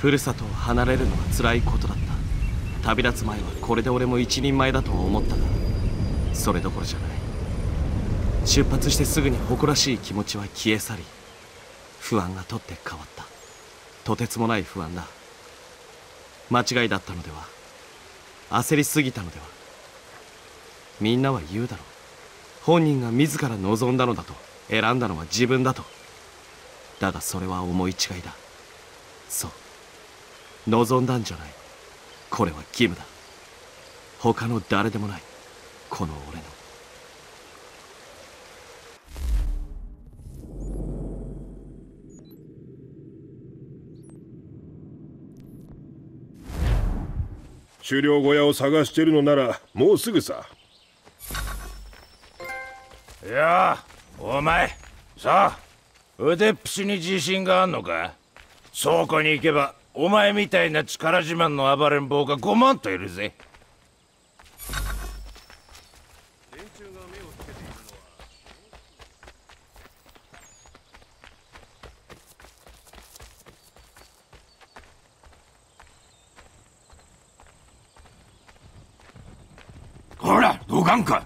ふるさとを離れるのは辛いことだった。旅立つ前はこれで俺も一人前だと思ったが、それどころじゃない。出発してすぐに誇らしい気持ちは消え去り、不安が取って変わった。とてつもない不安だ。間違いだったのでは、焦りすぎたのでは。みんなは言うだろう。本人が自ら望んだのだと、選んだのは自分だと。だがそれは思い違いだ。そう、望んだんじゃない。これは義務だ。他の誰でもない、この俺の。 狩猟小屋を探してるのならもうすぐさ。 いやあ、お前さあ、腕っぷしに自信があんのか？倉庫に行けばお前みたいな力自慢の暴れん坊が5万といるぜ。 ほら、どかんか。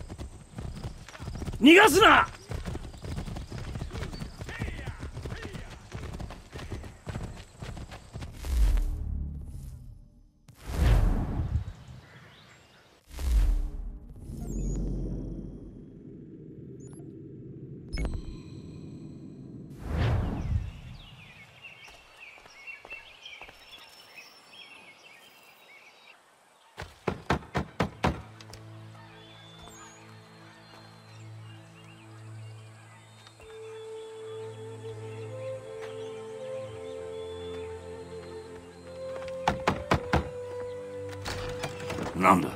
逃がすな！ なんだ？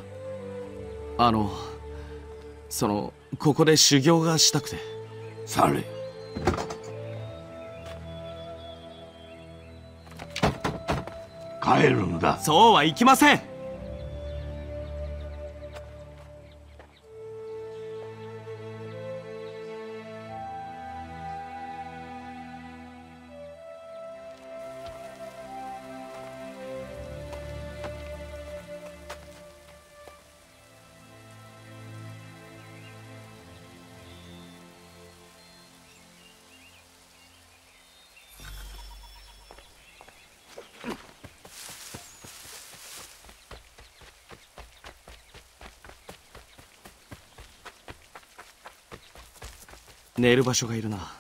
ここで修行がしたくて。 され。帰るんだ。 そうはいきません。寝る場所がいるな。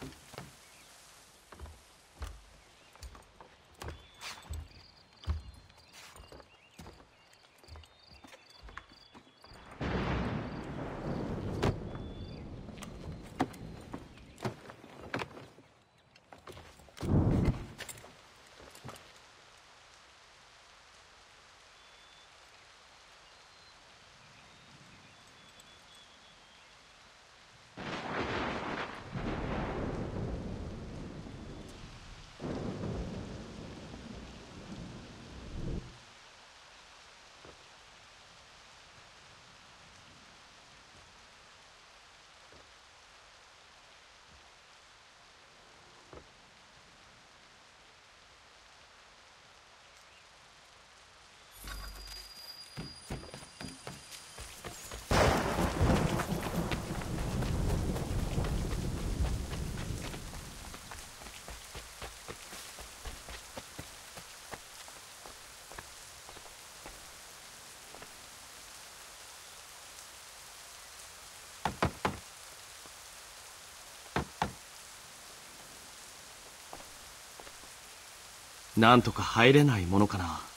なんとか入れないものかな。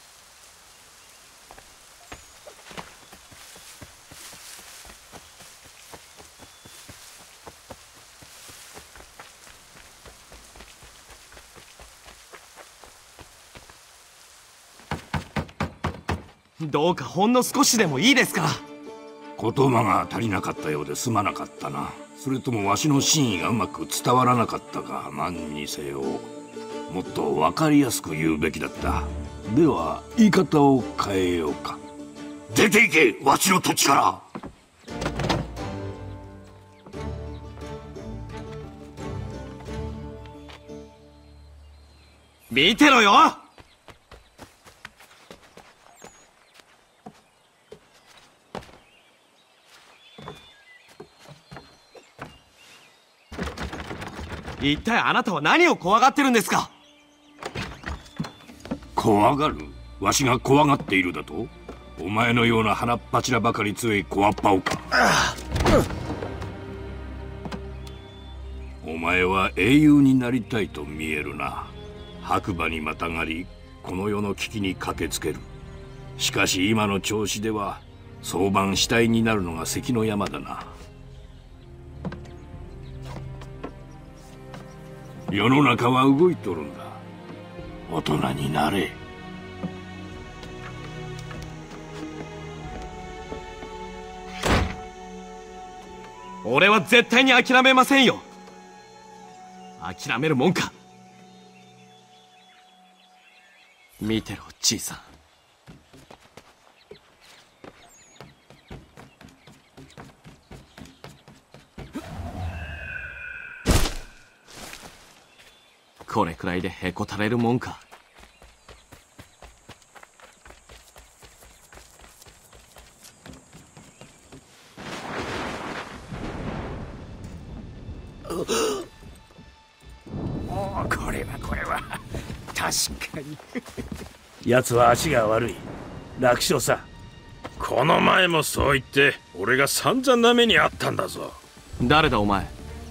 どうかほんの少しでもいいですから。 言葉が足りなかったようですまなかったな。それともわしの真意がうまく伝わらなかったか。何にせよもっと分かりやすく言うべきだった。では言い方を変えようか。出て行け、わしの土地から。 見てろよ。 一体あなたは何を怖がってるんですか？ 怖がる？わしが怖がっているだと？お前のような鼻っ柱ばかり強い小っぱおか。お前は英雄になりたいと見えるな。白馬にまたがりこの世の危機に駆けつける。しかし今の調子では早晩死体になるのが関の山だな。世の中は動いとるんだ。大人になれ。 俺は絶対に諦めませんよ。諦めるもんか。見てろ、じいさん。これくらいでへこたれるもんか。 これは確かに奴は足が悪い。楽勝さ。 この前もそう言って俺が散々な目にあったんだぞ。 誰だお前。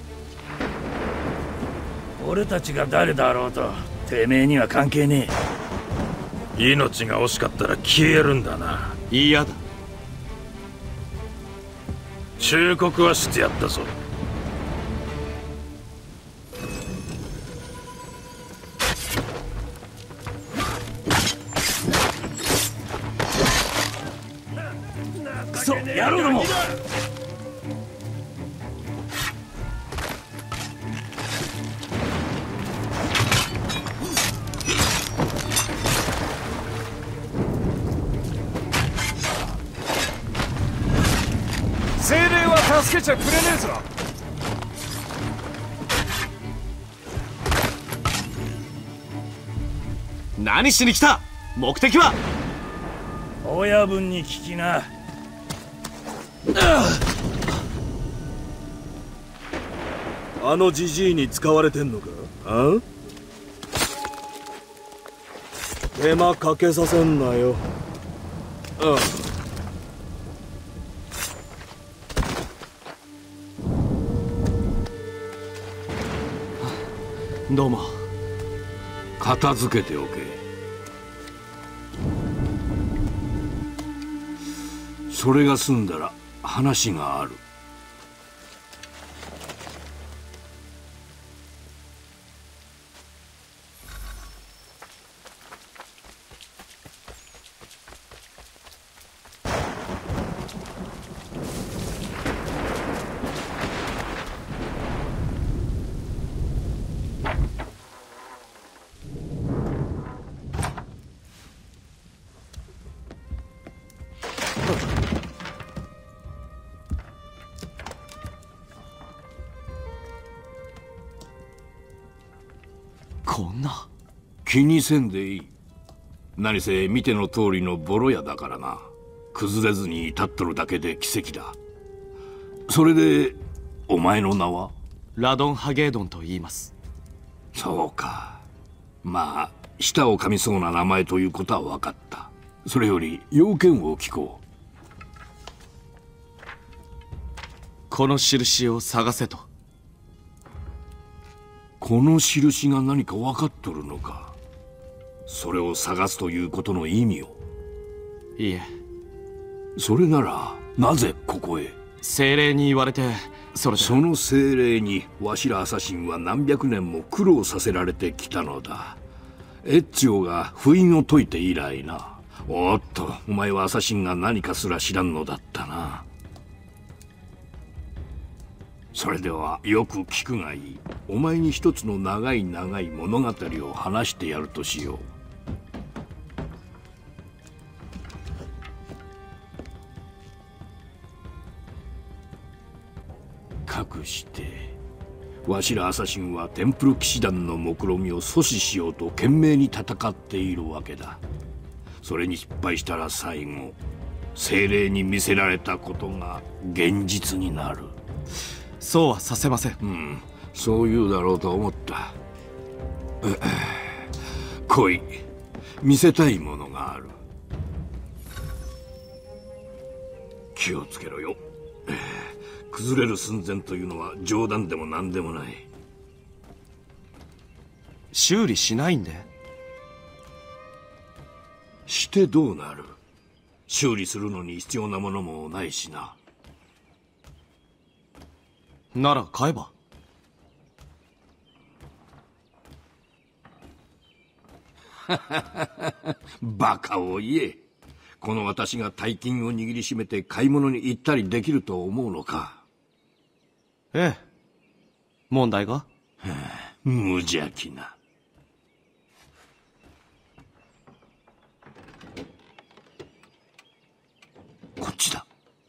俺たちが誰だろうとてめえには関係ねえ。命が惜しかったら消えるんだな。 嫌だ。 忠告はしてやったぞ。 クソ野郎ども。 精霊は助けちゃくれねえぞ。 何しに来た？目的は？ 親分に聞きな。 あのジジイに使われてんのか？あ？手間かけさせんなよ。 どうも。 片付けておけ。それが済んだら話がある。 こんな。 気にせんでいい。何せ見ての通りのボロ屋だからな。崩れずに立っとるだけで奇跡だ。それでお前の名は？ ラドン・ハゲードンと言います。 そうか。まあ舌を噛みそうな名前ということは分かった。それより要件を聞こう。 この印を探せと。 この印が何か分かっとるのか。それを探すということの意味を。 いえ。 それならなぜここへ？ 精霊に言われて、その精霊にわしらアサシンは何百年も苦労させられてきたのだ。エッチオが封印を解いて以来な。おっと、お前はアサシンが何かすら知らんのだったな。それではよく聞くがいい。お前に一つの長い長い物語を話してやるとしよう。かくしてわしらアサシンはテンプル騎士団の目論見を阻止しようと懸命に戦っているわけだ。それに失敗したら最後精霊に見せられたことが現実になる。 そうはさせません。 そう言うだろうと思った。来い、見せたいものがある。気をつけろよ。崩れる寸前というのは冗談でも何でもない。 修理しないんで。 してどうなる？修理するのに必要なものもないしな。 なら買えば。 バカを言え。この私が大金を握りしめて買い物に行ったりできると思うのか？ ええ。問題が？ 無邪気な。こっちだ。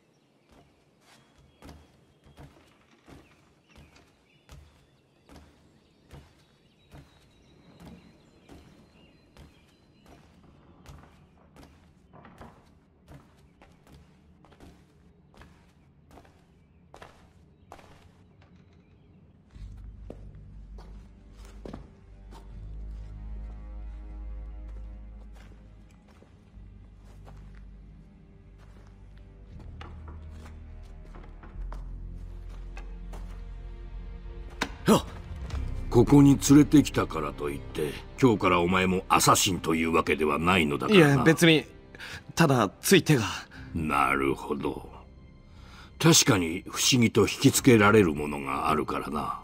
ここに連れてきたからといって今日からお前もアサシンというわけではないのだからな。 いや別に、ただつい手が。 なるほど。確かに不思議と引きつけられるものがあるからな。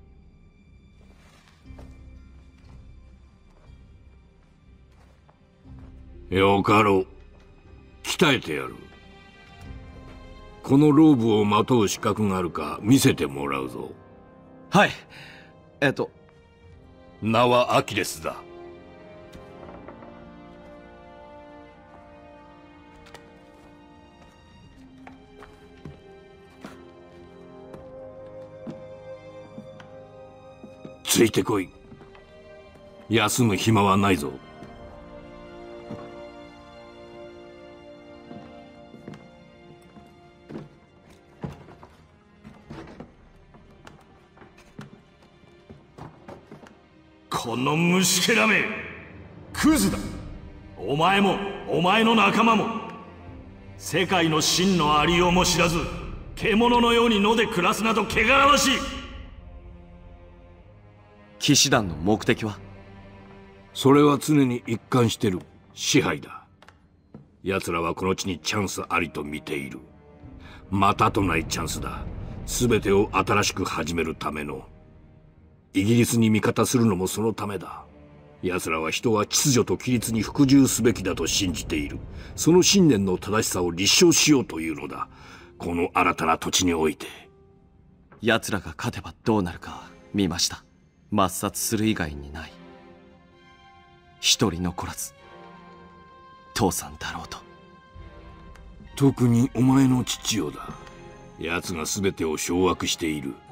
よかろう、鍛えてやる。このローブをまとう資格があるか見せてもらうぞ。 はい。 名はアキレスだ。ついてこい。休む暇はないぞ。 この虫けらめ、クズだ。お前もお前の仲間も世界の真のありようも知らず、獣のように野で暮らすなど汚らわしい。 騎士団の目的は？ それは常に一貫してる。支配だ。奴らはこの地にチャンスありと見ている。またとないチャンスだ。全てを新しく始めるための。イギリスに味方するのもそのためだ。奴らは人は秩序と規律に服従すべきだと信じている。その信念の正しさを立証しようというのだ。この新たな土地において。 奴らが勝てばどうなるか見ました。抹殺する以外にない。一人残らず父さんだろうと。 特にお前の父よだ。奴が全てを掌握している。